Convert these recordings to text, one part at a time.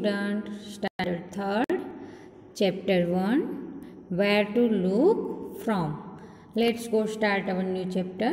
student, standard 3rd, chapter 1, where to look from. Let's go start our new chapter.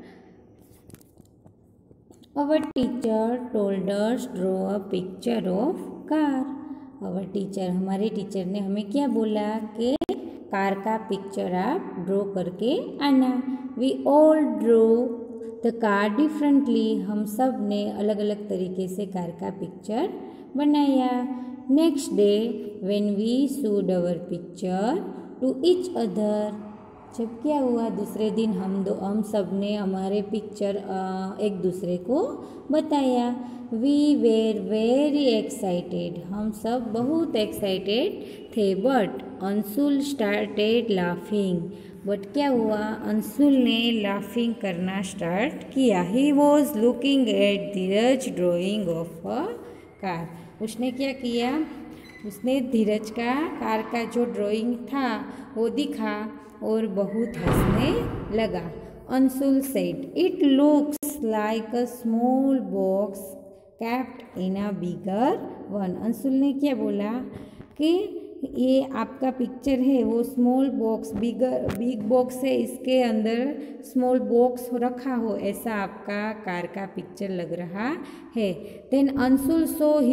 Our teacher told us draw a picture of car. Our teacher, हमारे teacher ने हमें क्या बोला कि car का picture आप draw करके आना. We all draw the car differently. हम सब ने अलग अलग तरीके से कार का पिक्चर बनाया. Next day when we showed our picture to each other. जब क्या हुआ, दूसरे दिन हम सब ने हमारे पिक्चर एक दूसरे को बताया. We were very excited. हम सब बहुत एक्साइटेड थे. But Anshul started laughing. But क्या हुआ, अंशुल ने लाफिंग करना स्टार्ट किया. He was looking at Dheeraj drawing of a car. उसने क्या किया, उसने धीरज का कार का जो ड्राइंग था वो दिखा और बहुत हंसने लगा. Anshul said it looks like a small box kept in a bigger one. Anshul ने क्या बोला कि ये आपका पिक्चर है वो स्मॉल बॉक्स बिग बॉक्स है, इसके अंदर स्मॉल बॉक्स रखा हो ऐसा आपका कार का पिक्चर लग रहा है. Then Anshul saw he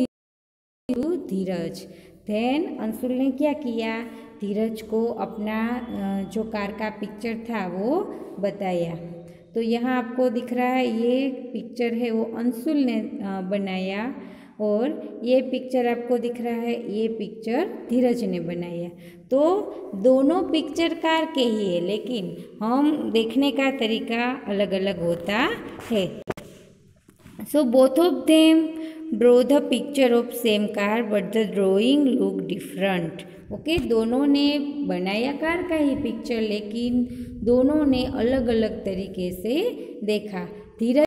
Dheeraj. Then Anshul ने क्या किया, धीरज को अपना जो कार का पिक्चर था वो बताया. तो यहाँ आपको दिख रहा है ये पिक्चर है वो अंशुल ने बनाया और ये पिक्चर आपको दिख रहा है ये पिक्चर धीरज ने बनाया. तो दोनों पिक्चर कार के ही है लेकिन हम देखने का तरीका अलग अलग होता है. So both of them draw the picture of same car but the drawing look different. Okay, दोनों ने बनाया कार का ही पिक्चर लेकिन दोनों ने अलग अलग तरीके से देखा. Dheeraj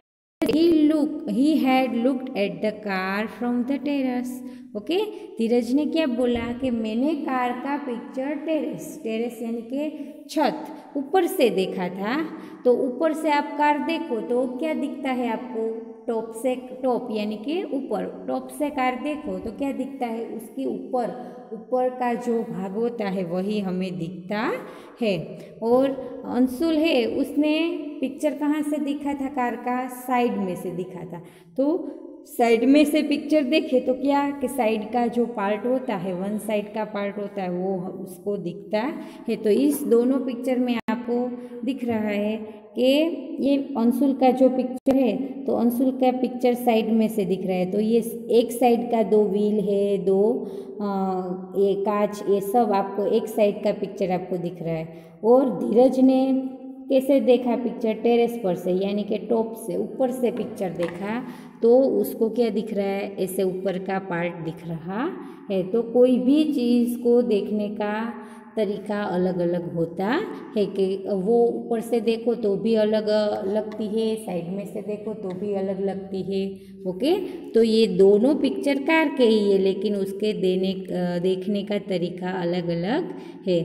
he had looked at the car from the terrace. Okay, Dheeraj ने क्या बोला कि मैंने कार का पिक्चर टेरेस यानी कि छत ऊपर से देखा था. तो ऊपर से आप कार देखो तो क्या दिखता है आपको, टॉप यानी कि ऊपर, टॉप से कार देखो तो क्या दिखता है, उसके ऊपर का जो भाग होता है वही हमें दिखता है. और अंशुल है उसने पिक्चर कहाँ से दिखा था, कार का साइड में से दिखा था. तो साइड में से पिक्चर देखे तो क्या कि साइड का जो पार्ट होता है, वन साइड का पार्ट होता है वो उसको दिखता है. तो इस दोनों पिक्चर में आपको दिख रहा है कि ये अंशुल का जो पिक्चर है तो अंशुल का पिक्चर साइड में से दिख रहा है. तो ये एक साइड का दो व्हील है, दो ये कांच, ये सब आपको एक साइड का पिक्चर आपको दिख रहा है. और धीरज ने कैसे देखा पिक्चर, टेरेस पर से यानी कि टॉप से ऊपर से पिक्चर देखा तो उसको क्या दिख रहा है, ऐसे ऊपर का पार्ट दिख रहा है. तो कोई भी चीज़ को देखने का तरीका अलग अलग होता है कि वो ऊपर से देखो तो भी अलग लगती है, साइड में से देखो तो भी अलग लगती है. ओके, तो ये दोनों पिक्चर कार के ही है लेकिन उसके देखने का तरीका अलग अलग है.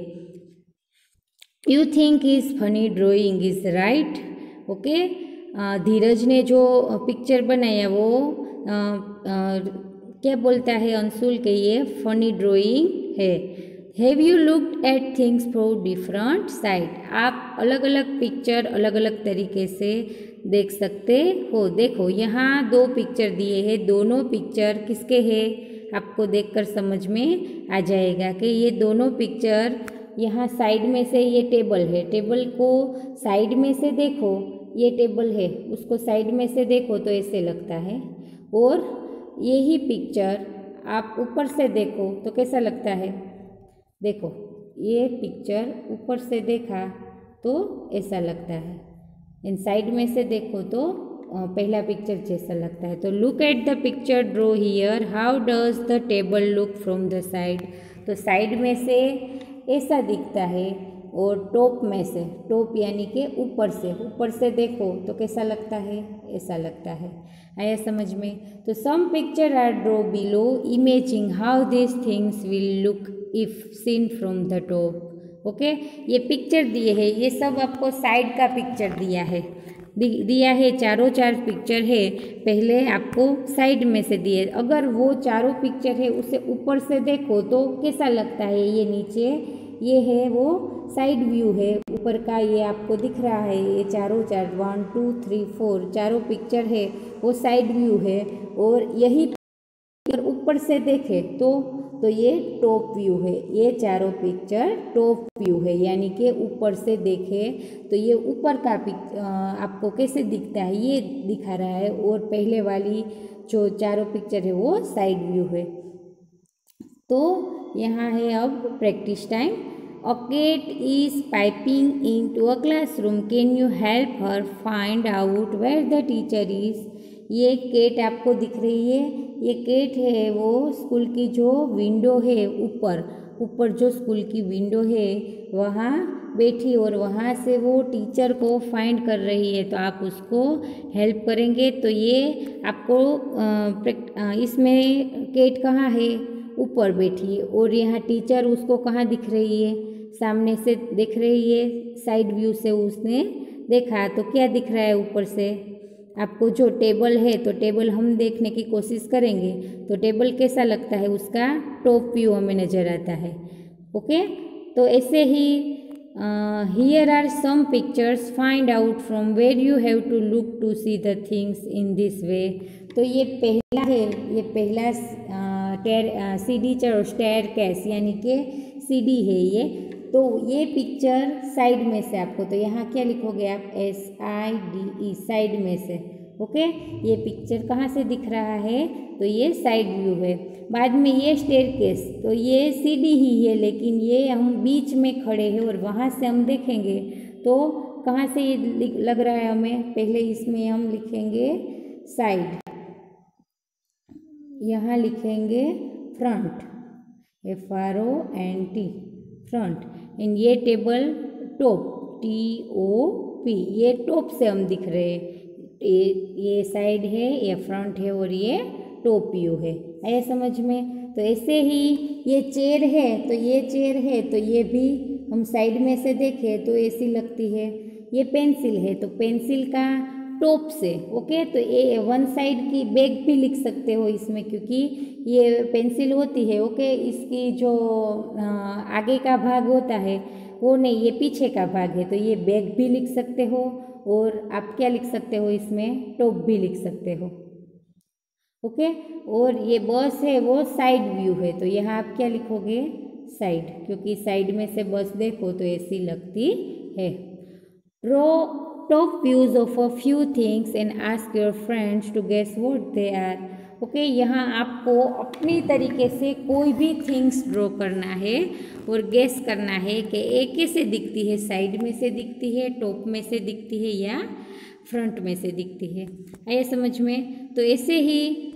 You think is funny drawing is right. Okay, Dheeraj ने जो पिक्चर बनाया वो क्या बोलता है अंशुल के ये फनी ड्राइंग है. Have you looked at things from different side. आप अलग अलग पिक्चर अलग अलग तरीके से देख सकते हो. देखो यहाँ दो पिक्चर दिए हैं, दोनों पिक्चर किसके हैं आपको देखकर समझ में आ जाएगा कि ये दोनों पिक्चर, यहाँ साइड में से ये टेबल है, टेबल को साइड में से देखो, ये टेबल है उसको साइड में से देखो तो ऐसे लगता है. और यही पिक्चर आप ऊपर से देखो तो कैसा लगता है, देखो ये पिक्चर ऊपर से देखा तो ऐसा लगता है, इन साइड में से देखो तो पहला पिक्चर जैसा लगता है. तो look at the picture draw here, how does the table look from the side. तो साइड में से ऐसा दिखता है और टॉप में से, टॉप यानी कि ऊपर से देखो तो कैसा लगता है, ऐसा लगता है. आया समझ में. तो some picture are draw below imagine how this things will look if seen from the top. Okay, ये पिक्चर दिए है, ये सब आपको साइड का पिक्चर दिया है. दिया है, चारों चार पिक्चर है, पहले आपको साइड में से दिए। अगर वो चारों पिक्चर है उसे ऊपर से देखो तो कैसा लगता है, ये नीचे ये है वो साइड व्यू है ऊपर का, ये आपको दिख रहा है, ये चारों चार 1 2 3 4 चारों पिक्चर है वो साइड व्यू है। और यही अगर ऊपर से देखें तो ये टॉप व्यू है, ये चारों पिक्चर टॉप व्यू है, यानी कि ऊपर से देखें तो ये ऊपर का आपको कैसे दिखता है ये दिखा रहा है, और पहले वाली जो चारों पिक्चर है वो साइड व्यू है। तो यहाँ है अब practice time. A cat is peeping into a classroom, can you help her find out where the teacher is. ये कैट आपको दिख रही है, ये कैट है वो स्कूल की जो विंडो है ऊपर जो स्कूल की विंडो है वहाँ बैठी, और वहाँ से वो टीचर को फाइंड कर रही है, तो आप उसको हेल्प करेंगे। तो ये आपको इसमें कैट कहाँ है, ऊपर बैठी है, और यहाँ टीचर उसको कहाँ दिख रही है, सामने से दिख रही है, साइड व्यू से उसने देखा तो क्या दिख रहा है ऊपर से आपको, जो टेबल है तो टेबल हम देखने की कोशिश करेंगे तो टेबल कैसा लगता है, उसका टॉप व्यू हमें नज़र आता है। ओके, तो ऐसे ही here are some pictures, find out from where you have to look to see the things in this way. तो ये पहला है, ये पहला सीढ़ी चढ़ो, स्टेयर कैस यानी कि सीढ़ी है ये। तो ये पिक्चर साइड में से आपको, तो यहाँ क्या लिखोगे आप, SIDE, साइड में से। ओके, ये पिक्चर कहाँ से दिख रहा है, तो ये साइड व्यू है। बाद में ये स्टेयरकेस, तो ये सीढ़ी ही है लेकिन ये हम बीच में खड़े हैं और वहाँ से हम देखेंगे तो कहाँ से ये लग रहा है हमें, पहले इसमें हम लिखेंगे साइड, यहाँ लिखेंगे फ्रंट, FRONT, फ्रंट। एंड ये टेबल टॉप, TOP, ये टॉप से हम दिख रहे हैं, ये साइड है, ये फ्रंट है और ये टॉप व्यू है। आया समझ में। तो ऐसे ही ये चेयर है, तो ये चेयर है तो ये भी हम साइड में से देखें तो ऐसी लगती है। ये पेंसिल है तो पेंसिल का टॉप से, ओके, तो ये वन साइड की बैग भी लिख सकते हो इसमें, क्योंकि ये पेंसिल होती है, ओके, इसकी जो आगे का भाग होता है वो नहीं, ये पीछे का भाग है, तो ये बैग भी लिख सकते हो और आप क्या लिख सकते हो इसमें, टॉप भी लिख सकते हो। ओके, और ये बस है वो साइड व्यू है, तो यहाँ आप क्या लिखोगे, साइड, क्योंकि साइड में से बस देखो तो ऐसी लगती है। Draw top views of a few things and ask your friends to guess what they are. Okay, यहाँ आपको अपनी तरीके से कोई भी थिंग्स ड्रॉ करना है और गेस करना है कि ये कैसे दिखती है, साइड में से दिखती है, टॉप में से दिखती है या फ्रंट में से दिखती है। आया समझ में। तो ऐसे ही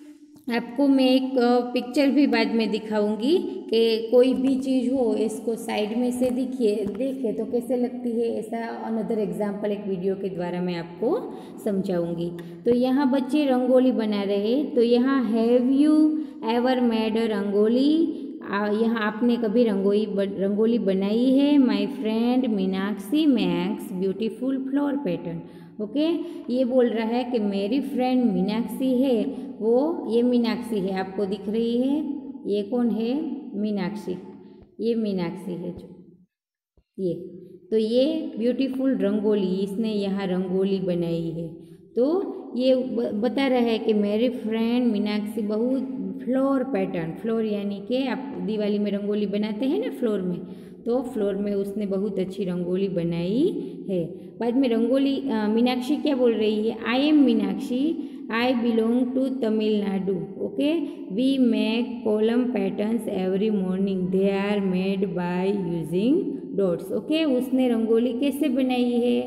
आपको मैं एक पिक्चर भी बाद में दिखाऊंगी कि कोई भी चीज़ हो इसको साइड में से देखे तो कैसे लगती है, ऐसा अनदर एग्जाम्पल एक वीडियो के द्वारा मैं आपको समझाऊंगी। तो यहाँ बच्चे रंगोली बना रहे हैं, तो यहाँ have you ever made a rangoli, यहाँ आपने कभी रंगोली बनाई है। My friend Meenakshi makes beautiful flower pattern. Okay, ये बोल रहा है कि मेरी फ्रेंड मीनाक्षी है, वो ये मीनाक्षी है, आपको दिख रही है, ये कौन है, मीनाक्षी, ये मीनाक्षी है जो ये, तो ये ब्यूटीफुल रंगोली, इसने यहाँ रंगोली बनाई है। तो ये बता रहा है कि मेरी फ्रेंड मीनाक्षी बहुत फ्लोर पैटर्न, फ्लोर यानी कि आप दिवाली में रंगोली बनाते हैं ना फ्लोर में, तो फ्लोर में उसने बहुत अच्छी रंगोली बनाई है। बाद में रंगोली मीनाक्षी क्या बोल रही है, I am Meenakshi, I belong to Tamil Nadu. Okay, we make kolam patterns every morning, they are made by using dots. Okay, उसने रंगोली कैसे बनाई है,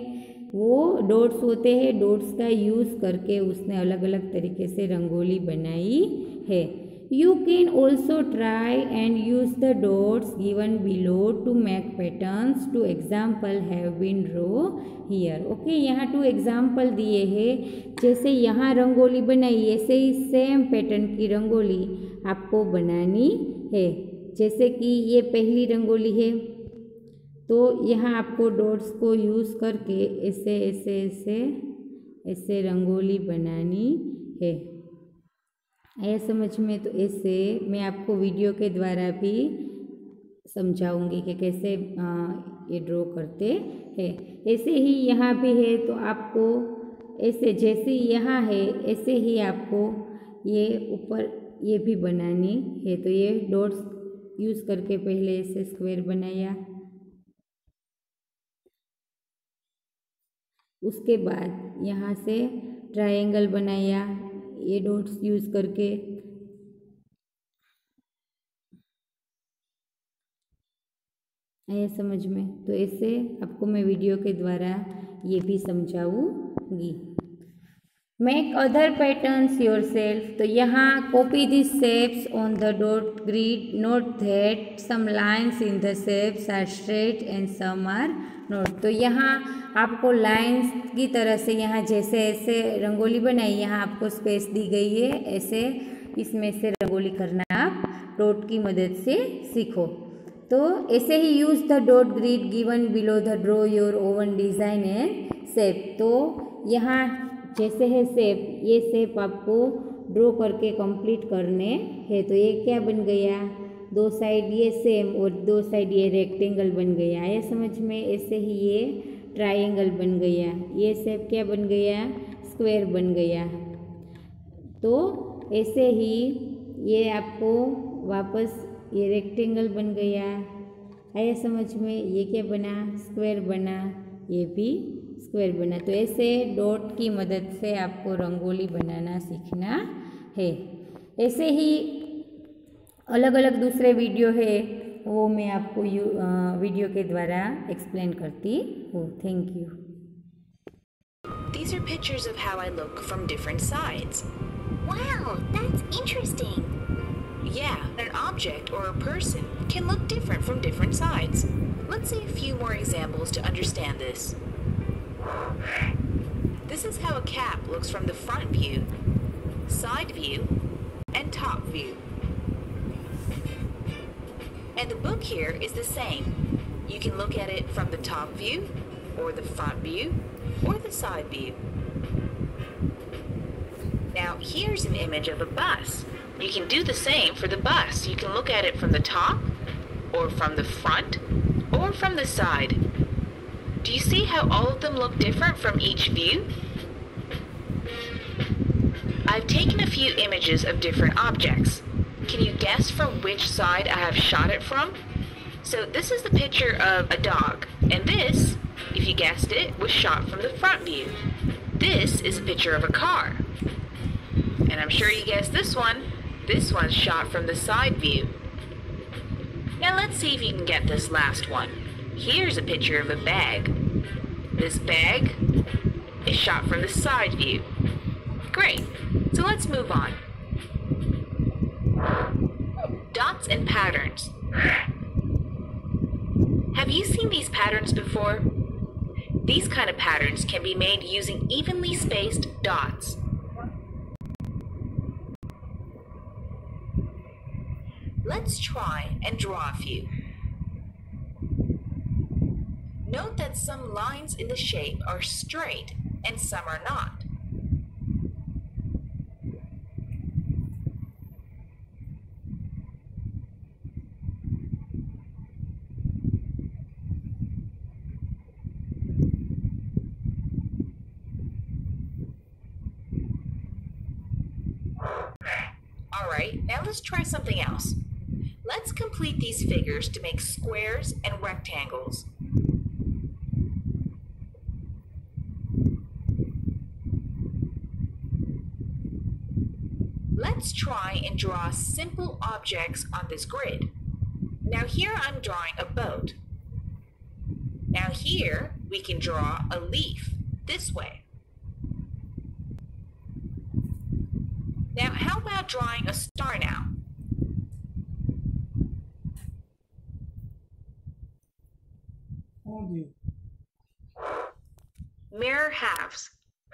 वो डॉट्स होते हैं, डॉट्स का यूज़ करके उसने अलग अलग तरीके से रंगोली बनाई है। You can also try and use the dots given below to make patterns. Two example have been draw here. Okay, यहाँ 2 एग्जाम्पल दिए हैं, जैसे यहाँ रंगोली बनाई ऐसे ही सेम पैटर्न की रंगोली आपको बनानी है। जैसे कि ये पहली रंगोली है, तो यहाँ आपको डॉट्स को यूज़ करके ऐसे ऐसे ऐसे ऐसे रंगोली बनानी है। आया समझ में? तो ऐसे मैं आपको वीडियो के द्वारा भी समझाऊंगी कि कैसे ये ड्रॉ करते हैं। ऐसे ही यहाँ भी है, तो आपको ऐसे जैसे यहाँ है ऐसे ही आपको ये ऊपर ये भी बनानी है। तो ये डॉट्स यूज़ करके पहले ऐसे स्क्वायर बनाया, उसके बाद यहाँ से ट्रायंगल बनाया ये डॉट्स यूज़ करके। आया समझ में? तो ऐसे आपको मैं वीडियो के द्वारा ये भी समझाऊंगी। Make other patterns yourself. तो यहाँ copy this shapes on the dot grid, note that some lines in the shapes are straight and some are not. तो यहाँ आपको लाइन्स की तरह से यहाँ जैसे ऐसे रंगोली बनाई, यहाँ आपको स्पेस दी गई है, ऐसे इसमें से रंगोली करना आप डॉट की मदद से सीखो। तो ऐसे ही use the dot grid given below the draw your own design and shape. तो यहाँ जैसे है शेप, ये शेप आपको ड्रॉ करके कंप्लीट करने हैं। तो ये क्या बन गया, दो साइड ये सेम और दो साइड ये रेक्टेंगल बन गया। आया समझ में? ऐसे ही ये ट्रायंगल बन गया, ये शेप क्या बन गया, स्क्वायर बन गया। तो ऐसे ही ये आपको वापस ये रेक्टेंगल बन गया। आया समझ में? ये क्या बना, स्क्वायर बना, ये भी स्क्वायर बना। तो ऐसे डॉट की मदद से आपको रंगोली बनाना सीखना है। ऐसे ही अलग अलग दूसरे वीडियो है, वो मैं आपको वीडियो के द्वारा एक्सप्लेन करती हूँ। Thank you. These are pictures of how I look from different sides. Wow, that's interesting. Yeah, an object or a person can look different from different sides. Let's see a few more examples to understand this. This is how a cap looks from the front view, side view, and top view. And the book here is the same. You can look at it from the top view, or the front view, or the side view. Now here's an image of a bus. You can do the same for the bus. You can look at it from the top, or from the front, or from the side. Do you see how all of them look different from each view? I've taken a few images of different objects. Can you guess from which side I have shot it from? So this is the picture of a dog, and this, if you guessed it, was shot from the front view. This is a picture of a car. And I'm sure you guessed this one. This one's shot from the side view. Now let's see if you can get this last one. Here's a picture of a bag. This bag is shot from the side view. Great, so let's move on. Dots and patterns. Have you seen these patterns before? These kind of patterns can be made using evenly spaced dots. Let's try and draw a few. Note that some lines in the shape are straight and some are not. Alright, now let's try something else. Let's complete these figures to make squares and rectangles. Let's try and draw simple objects on this grid. Now here I'm drawing a boat. Now here we can draw a leaf this way. Now how about drawing a star now? Mirror halves.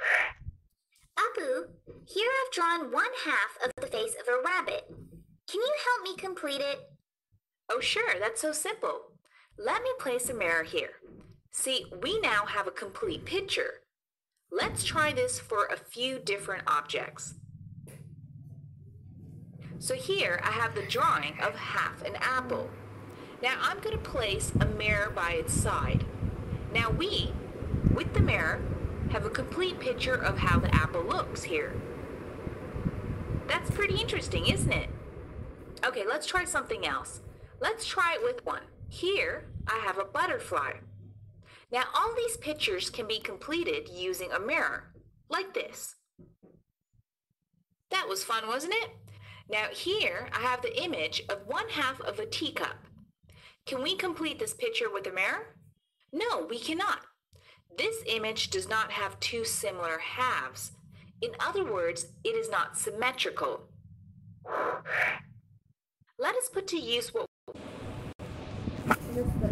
Apu, here I've drawn one half of the face of a rabbit. Can you help me complete it? Oh sure, that's so simple. Let me place a mirror here. See, we now have a complete picture. Let's try this for a few different objects. So here I have the drawing of half an apple. Now I'm going to place a mirror by its side. Now we, with the mirror, have a complete picture of how the apple looks here. That's pretty interesting, isn't it? Okay, let's try something else. Let's try it with one. Here I have a butterfly. Now all these pictures can be completed using a mirror, like this. That was fun, wasn't it? Now here I have the image of 1/2 of a teacup. Can we complete this picture with a mirror? No, we cannot. This image does not have two similar halves. In other words, it is not symmetrical. Let us put to use what